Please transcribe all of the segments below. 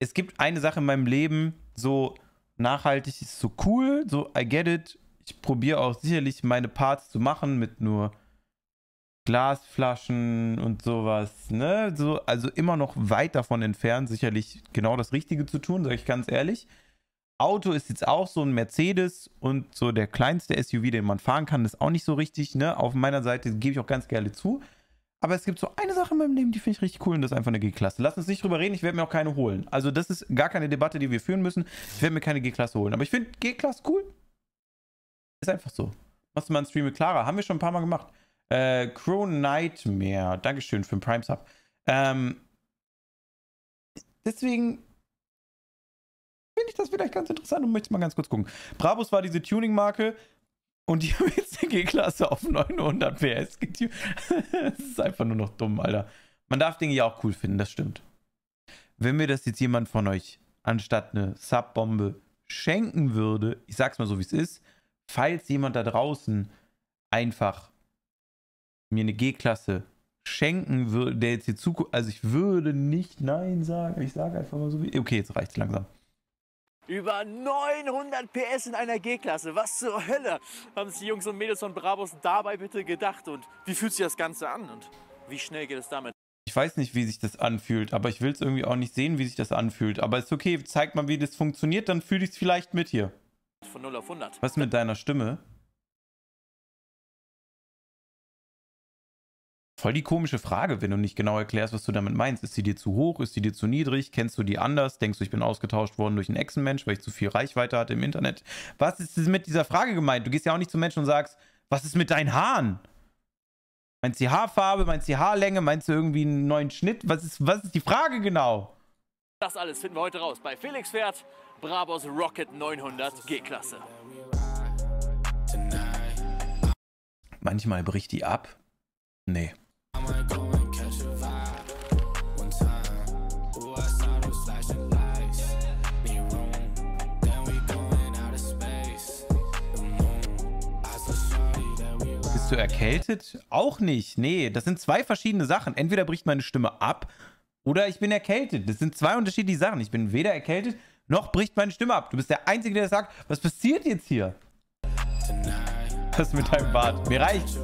es gibt eine Sache in meinem Leben, so nachhaltig ist so cool, so I get it. Ich probiere auch sicherlich meine Parts zu machen mit nur Glasflaschen und sowas, ne? So, also immer noch weit davon entfernt, sicherlich genau das Richtige zu tun, sage ich ganz ehrlich. Auto ist jetzt auch so ein Mercedes und so der kleinste SUV, den man fahren kann, ist auch nicht so richtig, ne? Auf meiner Seite gebe ich auch ganz gerne zu. Aber es gibt so eine Sache in meinem Leben, die finde ich richtig cool und das ist einfach eine G-Klasse. Lass uns nicht drüber reden, ich werde mir auch keine holen. Also das ist gar keine Debatte, die wir führen müssen. Ich werde mir keine G-Klasse holen. Aber ich finde G-Klasse cool. Ist einfach so. Machst du mal einen Stream mit Clara? Haben wir schon ein paar Mal gemacht. Crow Nightmare. Dankeschön für den Prime Sub. Deswegen finde ich das vielleicht ganz interessant und möchte mal ganz kurz gucken. Brabus war diese Tuning-Marke und die haben jetzt eine G-Klasse auf 900 PS getunt. Das ist einfach nur noch dumm, Alter. Man darf Dinge ja auch cool finden, das stimmt. Wenn mir das jetzt jemand von euch anstatt eine Sub-Bombe schenken würde, ich sag's mal so, wie es ist, falls jemand da draußen einfach mir eine G-Klasse schenken würde, der jetzt hier zuguckt, also ich würde nicht Nein sagen, ich sage einfach mal so wie, okay, jetzt reicht's langsam. Über 900 PS in einer G-Klasse. Was zur Hölle haben sich die Jungs und Mädels von Brabus dabei bitte gedacht? Und wie fühlt sich das Ganze an? Und wie schnell geht es damit? Ich weiß nicht, wie sich das anfühlt, aber ich will es irgendwie auch nicht sehen, wie sich das anfühlt. Aber ist okay, zeig mal, wie das funktioniert, dann fühle ich es vielleicht mit hier. Von 0 auf 100. Was mit deiner Stimme? Voll die komische Frage, wenn du nicht genau erklärst, was du damit meinst. Ist sie dir zu hoch? Ist sie dir zu niedrig? Kennst du die anders? Denkst du, ich bin ausgetauscht worden durch einen Echsenmensch, weil ich zu viel Reichweite hatte im Internet? Was ist mit dieser Frage gemeint? Du gehst ja auch nicht zum Menschen und sagst, was ist mit deinen Haaren? Meinst du die Haarfarbe? Meinst du die Haarlänge? Meinst du irgendwie einen neuen Schnitt? Was ist die Frage genau? Das alles finden wir heute raus bei Felix Fährt, Brabus Rocket 900 G-Klasse. Manchmal bricht die ab. Nee. Bist du erkältet? Auch nicht. Nee, das sind zwei verschiedene Sachen. Entweder bricht meine Stimme ab oder ich bin erkältet. Das sind zwei unterschiedliche Sachen. Ich bin weder erkältet, noch bricht meine Stimme ab. Du bist der Einzige, der das sagt. Was passiert jetzt hier? Was ist mit deinem Bart? Mir reicht's.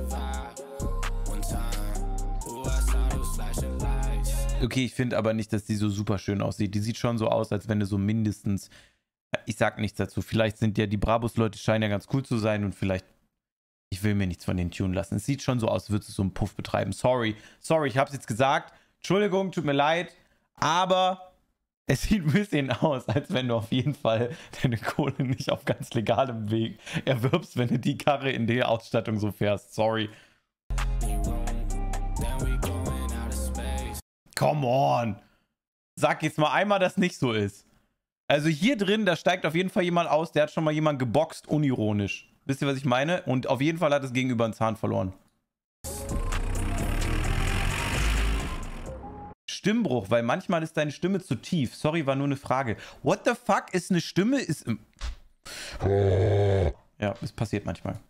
Okay, ich finde aber nicht, dass die so super schön aussieht. Die sieht schon so aus, als wenn du so mindestens... Ich sag nichts dazu. Vielleicht sind ja die Brabus-Leute scheinen ja ganz cool zu sein und vielleicht... Ich will mir nichts von denen tunen lassen. Es sieht schon so aus, als würdest du so einen Puff betreiben. Sorry, ich hab's jetzt gesagt. Entschuldigung, tut mir leid. Aber es sieht ein bisschen aus, als wenn du auf jeden Fall deine Kohle nicht auf ganz legalem Weg erwirbst, wenn du die Karre in der Ausstattung so fährst. Sorry. Come on. Sag jetzt mal einmal, dass nicht so ist. Also hier drin, da steigt auf jeden Fall jemand aus, der hat schon mal jemanden geboxt, unironisch. Wisst ihr, was ich meine? Und auf jeden Fall hat es gegenüber einen Zahn verloren. Stimmbruch, weil manchmal ist deine Stimme zu tief. Sorry, war nur eine Frage. What the fuck ist eine Stimme? Ja, es passiert manchmal.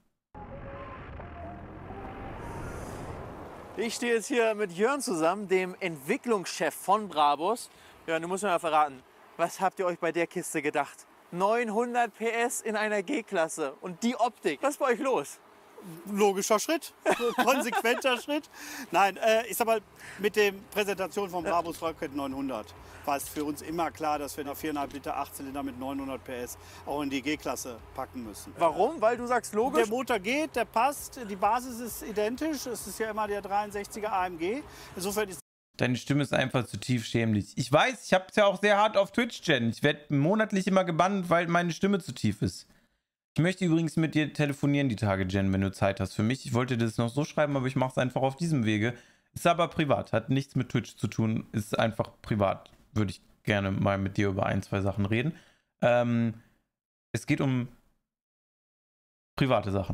Ich stehe jetzt hier mit Jörn zusammen, dem Entwicklungschef von Brabus. Jörn, du musst mir mal verraten, was habt ihr euch bei der Kiste gedacht? 900 PS in einer G-Klasse und die Optik. Was ist bei euch los? Logischer Schritt, konsequenter Schritt. Nein, ich sag mal, mit der Präsentation von Brabus Rocket 900 war es für uns immer klar, dass wir eine 4,5 Liter 8-Zylinder mit 900 PS auch in die G-Klasse packen müssen. Warum? Weil du sagst logisch? Der Motor geht, der passt, die Basis ist identisch. Es ist ja immer der 63er AMG. Insofern ist Deine Stimme ist einfach zu tief schämlich. Ich weiß, ich habe es ja auch sehr hart auf Twitch, Jen. Ich werde monatlich immer gebannt, weil meine Stimme zu tief ist. Ich möchte übrigens mit dir telefonieren die Tage, Jen, wenn du Zeit hast für mich. Ich wollte das noch so schreiben, aber ich mache es einfach auf diesem Wege. Ist aber privat, hat nichts mit Twitch zu tun, ist einfach privat. Würde ich gerne mal mit dir über ein, zwei Sachen reden. Es geht um private Sachen.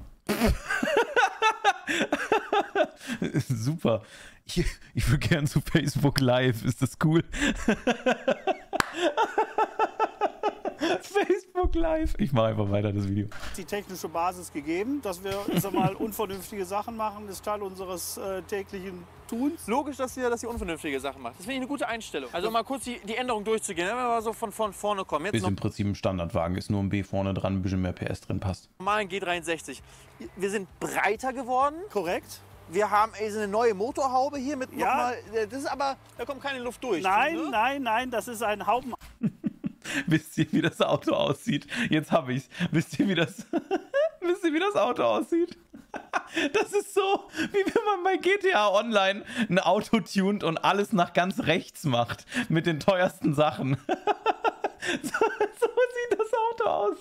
Super. Ich würde gern zu Facebook Live. Ist das cool? Facebook live. Ich mache einfach weiter das Video. Die technische Basis gegeben, dass wir, ich sag mal, unvernünftige Sachen machen, ist Teil unseres täglichen Tuns. Logisch, dass ihr unvernünftige Sachen macht. Das finde ich eine gute Einstellung. Also mal kurz die Änderung durchzugehen, wenn wir mal so von vorne kommen. Jetzt Ist im Prinzip ein Standardwagen, ist nur ein B vorne dran, ein bisschen mehr PS drin passt. normalen G63. Wir sind breiter geworden. Korrekt. Wir haben so eine neue Motorhaube hier mit Ja. nochmal. Das ist aber, da kommt keine Luft durch. Nein, ne? nein, nein, das ist ein Hauben. Wisst ihr, wie das Auto aussieht? Jetzt habe ich's. Wisst ihr, wie das Auto aussieht? Das ist so, wie wenn man bei GTA Online ein Auto tunt und alles nach ganz rechts macht. Mit den teuersten Sachen. So sieht das Auto aus.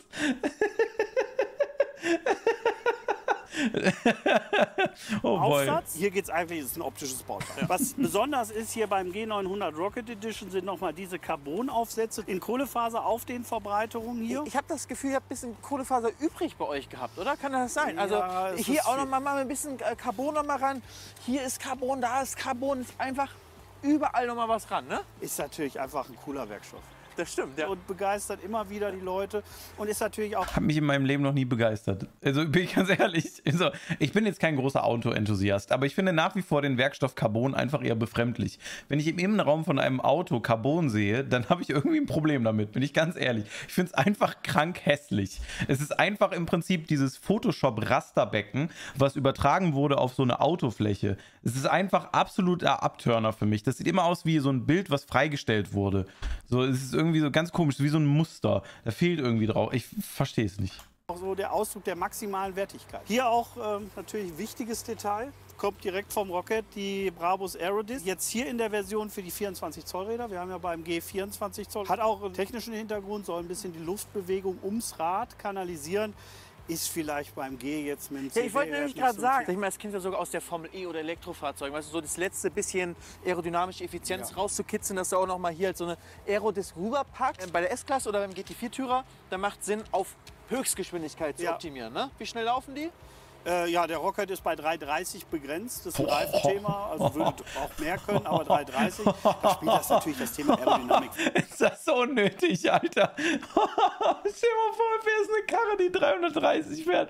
Oh boy. Aufsatz. Hier geht es eigentlich, es ist ein optisches Bauteil. Was besonders ist hier beim G900 Rocket Edition sind nochmal diese Carbon-Aufsätze in Kohlefaser auf den Verbreiterungen hier. Ich habe das Gefühl, ihr habt ein bisschen Kohlefaser übrig bei euch gehabt, oder? Kann das sein? Also Ja, es hier ist auch viel. noch mal ein bisschen Carbon noch mal ran. Hier ist Carbon, da ist Carbon. Ist einfach überall noch mal was ran, ne? Ist natürlich einfach ein cooler Werkstoff. Das stimmt, ja. Und begeistert immer wieder die Leute. Und ist natürlich auch Hat mich in meinem Leben noch nie begeistert. Also bin ich ganz ehrlich. Also, ich bin jetzt kein großer Auto-Enthusiast, aber ich finde nach wie vor den Werkstoff Carbon einfach eher befremdlich. Wenn ich im Innenraum von einem Auto Carbon sehe, dann habe ich irgendwie ein Problem damit, bin ich ganz ehrlich. Ich finde es einfach krank hässlich. Es ist einfach im Prinzip dieses Photoshop-Rasterbecken, was übertragen wurde auf so eine Autofläche. Es ist einfach absoluter Abturner für mich. Das sieht immer aus wie so ein Bild, was freigestellt wurde. So, es ist irgendwie so ganz komisch, wie so ein Muster. Da fehlt irgendwie drauf. Ich verstehe es nicht. so der Ausdruck der maximalen Wertigkeit. Hier auch natürlich wichtiges Detail. Kommt direkt vom Rocket, die Brabus Aerodisc. Jetzt hier in der Version für die 24 Zoll Räder. Wir haben ja beim G 24 Zoll. Hat auch einen technischen Hintergrund, soll ein bisschen die Luftbewegung ums Rad kanalisieren. Ist vielleicht beim G jetzt mit dem Ja, ich wollte CBR nämlich nicht gerade so sagen, viel. ich meine, das kennt ihr sogar aus der Formel E oder Elektrofahrzeugen, weißt du, so das letzte bisschen aerodynamische Effizienz Ja. rauszukitzeln, dass du auch noch mal hier halt so eine Aerodisc rüberpackt. Bei der S-Klasse oder beim GT4-Türer, da macht Sinn, auf Höchstgeschwindigkeit zu Ja. optimieren. Ne? Wie schnell laufen die? Ja, der Rocket ist bei 3,30 begrenzt. Das ist ein Reifenthema. Also würde auch mehr können, aber 3,30. Da spielt das natürlich das Thema Aerodynamik. Ist das so unnötig, Alter? Stell dir mal vor, du fährst eine Karre, die 330 fährt.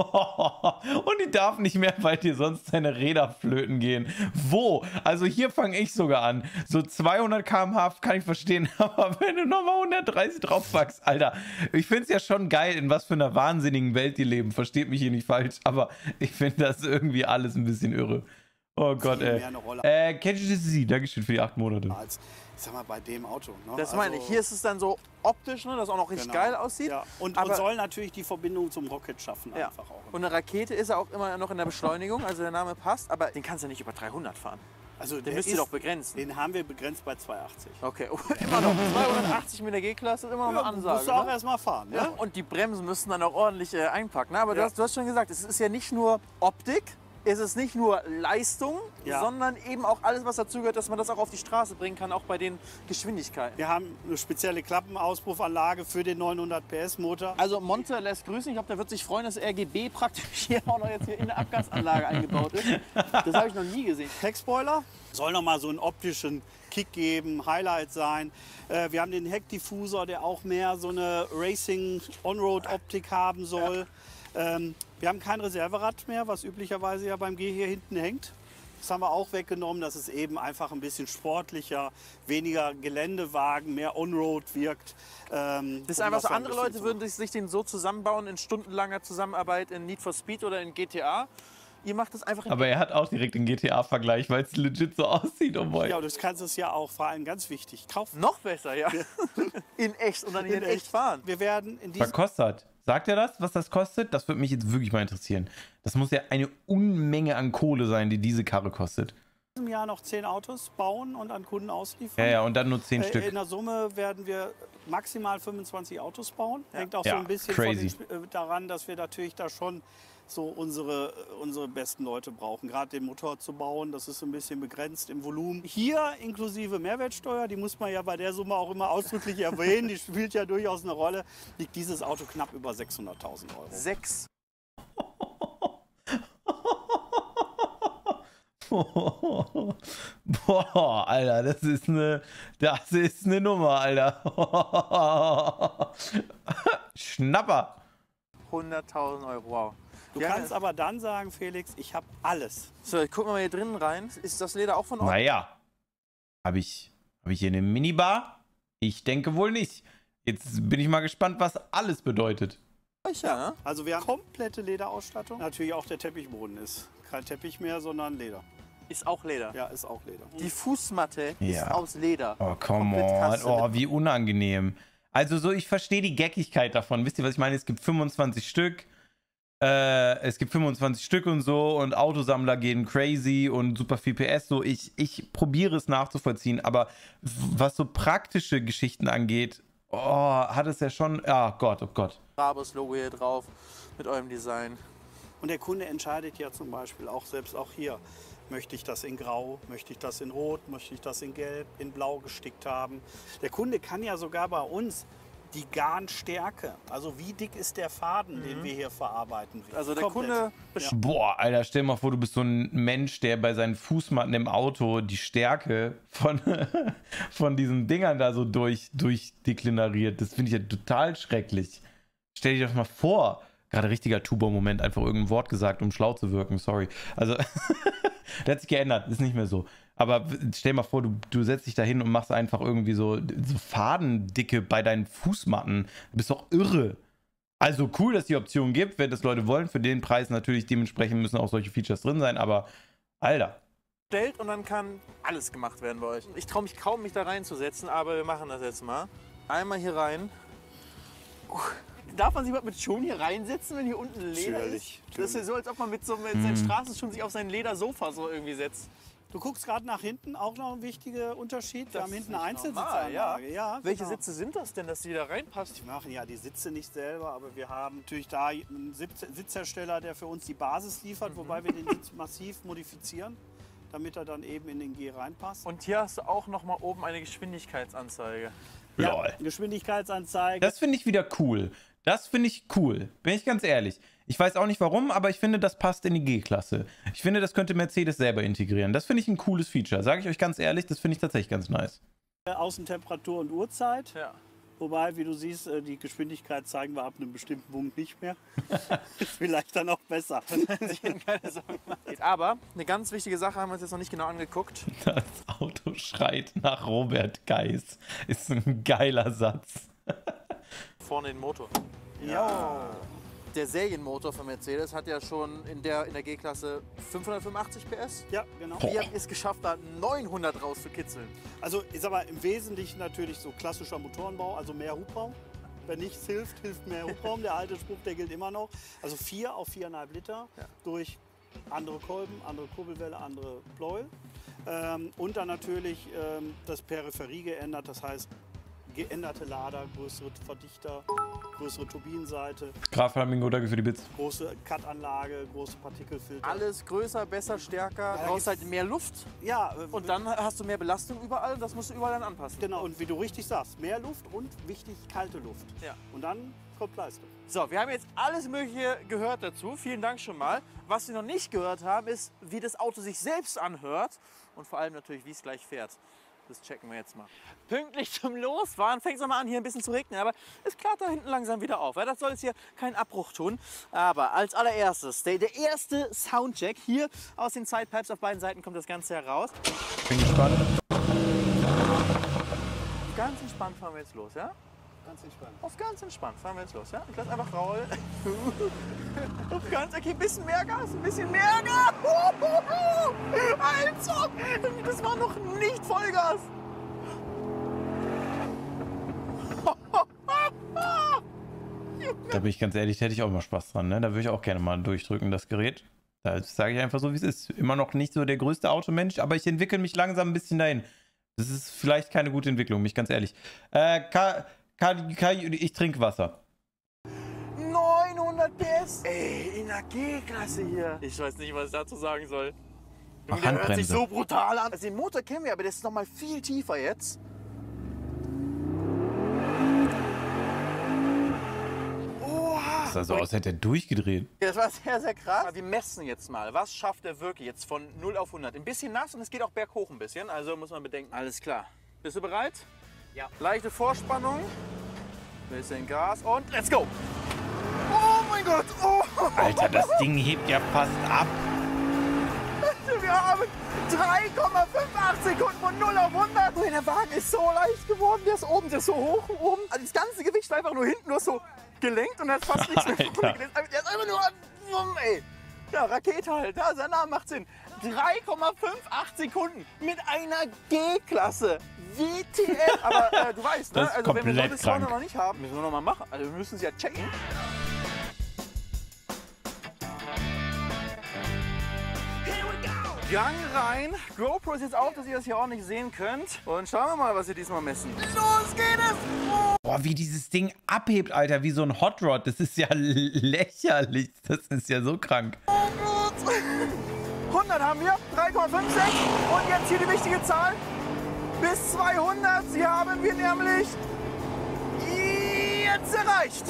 Und die darf nicht mehr, weil dir sonst deine Räder flöten gehen. Wo? Also hier fange ich sogar an. So 200 km/h kann ich verstehen, aber wenn du nochmal 130 draufpackst, Alter. Ich finde es ja schon geil, in was für einer wahnsinnigen Welt die leben. Versteht mich hier nicht falsch, aber ich finde das irgendwie alles ein bisschen irre. Oh Gott, Viel ey. mehr eine Rolle. Catch the Dankeschön für die 8 Monate. Als, ich sag mal, bei dem Auto. Ne? Das meine ich. Hier ist es dann so optisch, ne, dass auch noch richtig Genau. geil aussieht. Ja. Und aber, soll natürlich die Verbindung zum Rocket schaffen. ja. Einfach auch. Und eine Rakete ist er auch immer noch in der Beschleunigung, also der Name passt, aber den kannst du nicht über 300 fahren. Also Den müsst ihr doch begrenzen. Den haben wir begrenzt bei 280. Okay, immer noch 280 mit der G-Klasse, ist immer noch eine Ansage. Musst du auch ne? erstmal fahren. Ja? Ja? Und die Bremsen müssen dann auch ordentlich einpacken. Ne? Aber Ja. du hast schon gesagt, es ist ja nicht nur Optik, es ist nicht nur Leistung, Ja. sondern eben auch alles, was dazugehört, dass man das auch auf die Straße bringen kann, auch bei den Geschwindigkeiten. Wir haben eine spezielle Klappenauspuffanlage für den 900 PS Motor. Also Monte lässt grüßen. Ich glaube, der wird sich freuen, dass RGB praktisch hier auch noch jetzt hier in der Abgasanlage eingebaut ist. Das habe ich noch nie gesehen. Heckspoiler soll noch mal so einen optischen Kick geben, Highlight sein. Wir haben den Heckdiffusor, der auch mehr so eine Racing-On-Road-Optik haben soll. Wir haben kein Reserverad mehr, was üblicherweise ja beim G hier hinten hängt. Das haben wir auch weggenommen, dass es eben einfach ein bisschen sportlicher, weniger Geländewagen, mehr On-Road wirkt. Das ist einfach so, andere Leute würden sich den so zusammenbauen in stundenlanger Zusammenarbeit in Need for Speed oder in GTA. Ihr macht das einfach in Aber er hat auch direkt den GTA-Vergleich, weil es legit so aussieht. Oh boy. Ja, und das kannst du es ja auch vor allem ganz wichtig kaufen. noch besser, ja. In echt und dann hier in echt fahren. Wir werden in Was diesem kostet? Sagt er das, was das kostet? Das würde mich jetzt wirklich mal interessieren. Das muss ja eine Unmenge an Kohle sein, die diese Karre kostet. Jahr noch 10 Autos bauen und an Kunden ausliefern. Ja, ja, und dann nur 10 In Stück. der Summe werden wir maximal 25 Autos bauen. Hängt auch Ja, so ein bisschen crazy. daran, dass wir natürlich da schon so unsere besten Leute brauchen. Gerade den Motor zu bauen, das ist so ein bisschen begrenzt im Volumen. Hier inklusive Mehrwertsteuer, die muss man ja bei der Summe auch immer ausdrücklich erwähnen, die spielt ja durchaus eine Rolle, liegt dieses Auto knapp über 600.000 Euro. 6. Boah, Alter, das ist eine Nummer, Alter. Schnapper. 100.000 Euro, wow. Du Ja, kannst aber dann sagen, Felix, ich habe alles. So, ich guck mal hier drinnen rein. Ist das Leder auch von euch? Naja. Habe ich hier eine Minibar? Ich denke wohl nicht. Jetzt bin ich mal gespannt, was alles bedeutet. Ja. Also wir haben komplette Lederausstattung. Natürlich auch der Teppichboden ist kein Teppich mehr, sondern Leder. Ist auch Leder. Ja, ist auch Leder. Die Fußmatte ist Ja. aus Leder. Oh, come Komplett on. Custom. Oh, wie unangenehm. Also so, ich verstehe die Geckigkeit davon. Wisst ihr, was ich meine? Es gibt 25 Stück. Es gibt 25 Stück und so und Autosammler gehen crazy und super viel PS. So, ich probiere es nachzuvollziehen, aber was so praktische Geschichten angeht, hat es ja schon. Oh Gott. Brabus-Logo hier drauf mit eurem Design. Und der Kunde entscheidet ja zum Beispiel auch selbst auch hier. Möchte ich das in Grau, möchte ich das in Rot, möchte ich das in Gelb, in Blau gestickt haben. Der Kunde kann ja sogar bei uns die Garnstärke, also wie dick ist der Faden, den wir hier verarbeiten. Also der Komplett. Kunde Ja. Boah, Alter, stell dir mal vor, du bist so ein Mensch, der bei seinen Fußmatten im Auto die Stärke von diesen Dingern da so durchdekliniert. Das finde ich ja total schrecklich. Stell dir das mal vor. Gerade richtiger Tubo-Moment, einfach irgendein Wort gesagt, um schlau zu wirken, sorry. Also, der hat sich geändert, ist nicht mehr so. Aber stell dir mal vor, du setzt dich da hin und machst einfach irgendwie so Fadendicke bei deinen Fußmatten. Du bist doch irre. Also cool, dass es die Option gibt, wenn das Leute wollen. Für den Preis natürlich dementsprechend müssen auch solche Features drin sein, aber Alter. stellt und dann kann alles gemacht werden bei euch. Ich traue mich kaum, mich da reinzusetzen, aber wir machen das jetzt mal. Einmal hier rein. Darf man sich mal mit Schuhen hier reinsetzen, wenn hier unten Leder Natürlich, ist? Das ist so, als ob man mit seinen Straßenschuhen sich auf sein Ledersofa so irgendwie setzt. Du guckst gerade nach hinten, auch noch ein wichtiger Unterschied. Wir Das haben hinten ist eine nicht normal, Einzelsitzanlage. Ja, Welche genau. Sitze sind das denn, dass die da reinpasst? Wir machen ja die Sitze nicht selber, aber wir haben natürlich da einen Sitzhersteller, der für uns die Basis liefert, wobei wir den Sitz massiv modifizieren, damit er dann eben in den G reinpasst. Und hier hast du auch noch mal oben eine Geschwindigkeitsanzeige. Ja, Lol. Geschwindigkeitsanzeige. Das finde ich wieder cool. Das finde ich cool. Bin ich ganz ehrlich. Ich weiß auch nicht warum, aber ich finde, das passt in die G-Klasse. Ich finde, das könnte Mercedes selber integrieren. Das finde ich ein cooles Feature. Sage ich euch ganz ehrlich, das finde ich tatsächlich ganz nice. Außentemperatur und Uhrzeit. Ja. Wobei, wie du siehst, die Geschwindigkeit zeigen wir ab einem bestimmten Punkt nicht mehr. Ist vielleicht dann auch besser. Keine Sorgen machen. Aber eine ganz wichtige Sache haben wir uns jetzt noch nicht genau angeguckt. Das Auto schreit nach Robert Geis. Ist ein geiler Satz. Vorne den Motor. Ja. Der Serienmotor von Mercedes hat ja schon in der G-Klasse 585 PS. Ja, genau. Ihr habt es geschafft, da 900 rauszukitzeln. Also ist aber im Wesentlichen natürlich so klassischer Motorenbau, also mehr Hubraum. Wenn nichts hilft, hilft mehr Hubraum. Der alte Spruch, der gilt immer noch. Also 4 auf 4,5 Liter durch andere Kolben, andere Kurbelwelle, andere Pleuel. Und dann natürlich das Peripherie geändert, das heißt geänderte Lader, größere Verdichter, größere Turbinenseite, Graf-Flamingo, danke für die Bits. große Cut-Anlage, große Partikelfilter. Alles größer, besser, stärker. Ja, Du brauchst halt mehr Luft Ja, und dann hast du mehr Belastung überall und das musst du überall dann anpassen. genau. Und wie du richtig sagst, mehr Luft und wichtig, kalte Luft. Ja. Und dann kommt Leistung. So, wir haben jetzt alles Mögliche gehört dazu. Vielen Dank schon mal. Was wir noch nicht gehört haben, ist, wie das Auto sich selbst anhört und vor allem natürlich, wie es gleich fährt. Das checken wir jetzt mal. Pünktlich zum Losfahren fängt es mal an, hier ein bisschen zu regnen, aber es klart da hinten langsam wieder auf. Ja, das soll jetzt hier keinen Abbruch tun. Aber als allererstes, der erste Soundcheck. Hier aus den Sidepipes auf beiden Seiten kommt das Ganze heraus. Bin gespannt. Ganz entspannt fahren wir jetzt los, ja? Ganz entspannt. Auf ganz entspannt fahren wir jetzt los, ja? Ich lass einfach rollen. Auf ganz, okay, ein bisschen mehr Gas, ein bisschen mehr Gas. Also, das war noch nicht Vollgas. Da bin ich ganz ehrlich, da hätte ich auch immer Spaß dran. Ne? Da würde ich auch gerne mal durchdrücken, das Gerät. Da sage ich einfach so, wie es ist. Immer noch nicht so der größte Automensch, aber ich entwickle mich langsam ein bisschen dahin. Das ist vielleicht keine gute Entwicklung, bin ich ganz ehrlich. Ich trinke Wasser. 900 PS. Ey, in der G-Klasse hier. Ich weiß nicht, was ich dazu sagen soll. Mach Der hört sich Handbremse. so brutal an. Also den Motor kennen wir, aber der ist noch mal viel tiefer jetzt. Das sah so aus, als hätte er durchgedreht. Das war sehr, sehr krass. Wir messen jetzt mal, was schafft er wirklich jetzt von 0 auf 100. Ein bisschen nass und es geht auch berghoch ein bisschen, also muss man bedenken. Alles klar. Bist du bereit? Ja. Leichte Vorspannung. Bisschen Gas und let's go. Oh mein Gott. Oh. Alter, das Ding hebt ja fast ab. Wir haben 3,58 Sekunden von 0 auf 100. Oh, der Wagen ist so leicht geworden. Der ist oben, der ist so hoch oben. Also das ganze Gewicht war einfach nur hinten, nur so gelenkt und da ist fast nichts mehr vorne gelesen. Der ist einfach nur, ey. Ja, Rakete halt. Ja, sein Name macht Sinn. 3,58 Sekunden mit einer G-Klasse. WTF. Aber du weißt, ne? Das ist Also wenn wir komplett das vorne krank. noch nicht haben, müssen wir noch mal machen. Also wir müssen sie ja checken. Gang rein. GoPro ist jetzt auf, dass ihr das hier auch nicht sehen könnt. Und schauen wir mal, was wir diesmal messen. Los geht es! Boah, wie dieses Ding abhebt, Alter, wie so ein Hot Rod. Das ist ja lächerlich. Das ist ja so krank. 100 haben wir, 3,56. Und jetzt hier die wichtige Zahl. Bis 200, sie haben wir nämlich jetzt erreicht.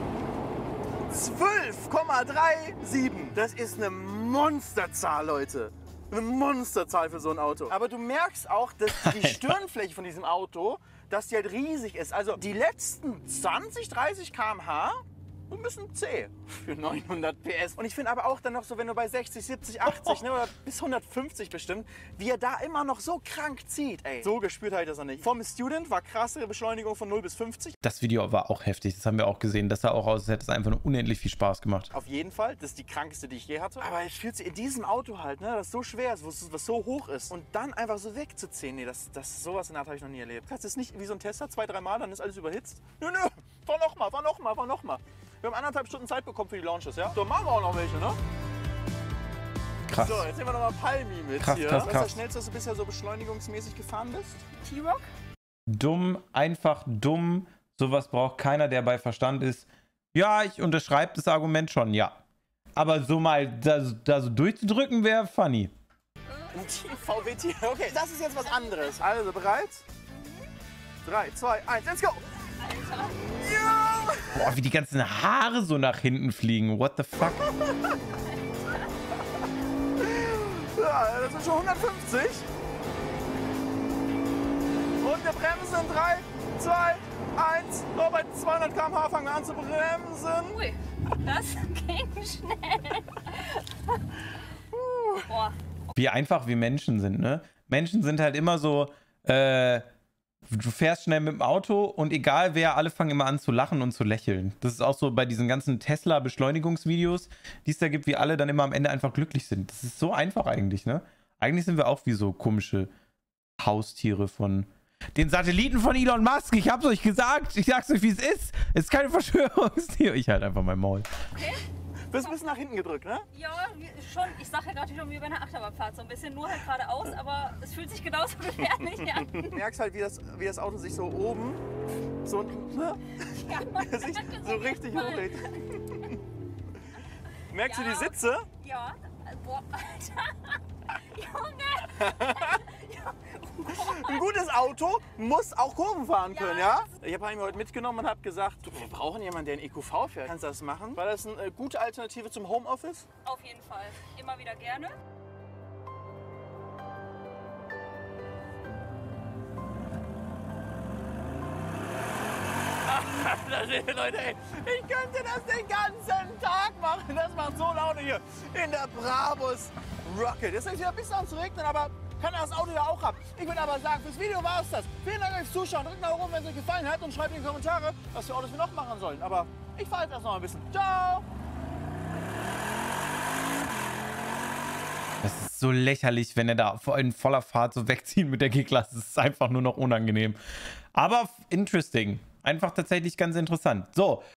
12,37. Das ist eine Monsterzahl, Leute. Eine Monsterzahl für so ein Auto. Aber du merkst auch, dass die Stirnfläche von diesem Auto, dass die halt riesig ist. Also die letzten 20, 30 km/h ein bisschen zäh für 900 PS. Und ich finde aber auch dann noch so, wenn du bei 60, 70, 80 ne, oder bis 150 bestimmt, wie er da immer noch so krank zieht. Ey, so gespürt habe ich das noch nicht. Vom Student war krassere Beschleunigung von 0 bis 50. Das Video war auch heftig. Das haben wir auch gesehen. Das sah auch aus, als hätte es einfach nur unendlich viel Spaß gemacht. Auf jeden Fall. Das ist die krankeste, die ich je hatte. Aber es fühlt sich in diesem Auto halt, ne, das so schwer ist, was so hoch ist. Und dann einfach so wegzuziehen. Nee, sowas in der Art habe ich noch nie erlebt. Das ist nicht wie so ein Tesla, 2-3 Mal, dann ist alles überhitzt. Nö, fahr nochmal. Wir haben 1,5 Stunden Zeit bekommen für die Launches, ja? So, machen wir auch noch welche, ne? Krass. So, jetzt nehmen wir nochmal Palmi mit Krass, hier. krass, Was ist krass. das Schnellste, was du bisher so beschleunigungsmäßig gefahren bist? T-Rock? Dumm, einfach dumm. Sowas braucht keiner, der bei Verstand ist. Ja, ich unterschreibe das Argument schon, ja. Aber so mal da so durchzudrücken wäre funny. VWT. Okay, das ist jetzt was anderes. Also, bereit? 3, 2, 1, let's go! Ja! Boah, wie die ganzen Haare so nach hinten fliegen. What the fuck? Ja, das sind schon 150. Und wir bremsen in 3, 2, 1. So, bei 200 km/h fangen wir an zu bremsen. Ui, das ging schnell. Boah. Wie einfach wir Menschen sind, ne? Menschen sind halt immer so, du fährst schnell mit dem Auto und egal wer, alle fangen immer an zu lachen und zu lächeln. Das ist auch so bei diesen ganzen Tesla-Beschleunigungsvideos, die es da gibt, wie alle dann immer am Ende einfach glücklich sind. Das ist so einfach eigentlich, ne? Eigentlich sind wir auch wie so komische Haustiere von den Satelliten von Elon Musk. Ich hab's euch gesagt. Ich sag's euch, wie es ist. Es ist keine Verschwörungstheorie. Ich halt einfach mein Maul. Okay. Bist ein bisschen nach hinten gedrückt, ne? Ja, schon. Ich sag ja gerade schon wie bei einer Achterbahnfahrt. So ein bisschen nur halt geradeaus, aber es fühlt sich genauso gefährlich an. Du merkst halt, wie das Auto sich so oben, so, ne? Ja, man sich merkt es so auf jeden richtig Fall. hochlädt. Merkst du Ja. die Sitze? Ja. Boah, Alter. Junge. Ein gutes Auto muss auch Kurven fahren können, ja? Ich habe ihn heute mitgenommen und habe gesagt, du, wir brauchen jemanden, der ein EQV fährt. Kannst du das machen? War das eine gute Alternative zum Homeoffice? Auf jeden Fall. Immer wieder gerne. Leute, ey, ich könnte das den ganzen Tag machen. Das macht so Laune hier in der Brabus Rocket. Jetzt ist wieder ein bisschen am zu regnen, aber kann das Auto ja auch ab. Ich würde aber sagen, fürs Video war es das. Vielen Dank fürs Zuschauen. Drückt mal oben, wenn es euch gefallen hat und schreibt in die Kommentare, was für Autos wir noch machen sollen. Aber ich fahre jetzt erst noch ein bisschen. Ciao! Das ist so lächerlich, wenn er da in voller Fahrt so wegzieht mit der G-Klasse. Das ist einfach nur noch unangenehm. Aber interesting. Einfach tatsächlich ganz interessant. So,